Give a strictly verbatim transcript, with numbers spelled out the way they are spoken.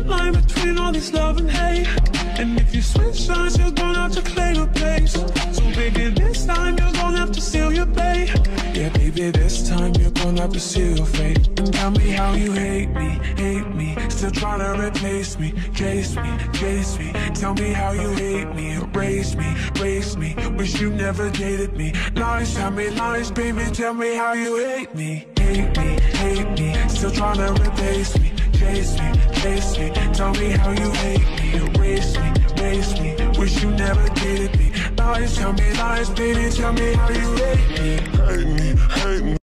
line between all this love and hate. And if you switch sides, you're gonna have to claim a place. So baby, this time you're gonna have to seal your fate. Yeah, baby, this time you're gonna have to seal your fate. And tell me how you hate me, hate me. Still trying to replace me, chase me, chase me. Tell me how you hate me, erase me, erase me. Wish you never dated me. Lies, tell me lies, baby, tell me how you hate me, hate me, hate me. Still trying to replace me, chase me, chase me. Tell me how you hate me, erase me, erase me. Wish you never dated me. Lies, tell me lies, baby, tell me how you hate me, hate me, hate me.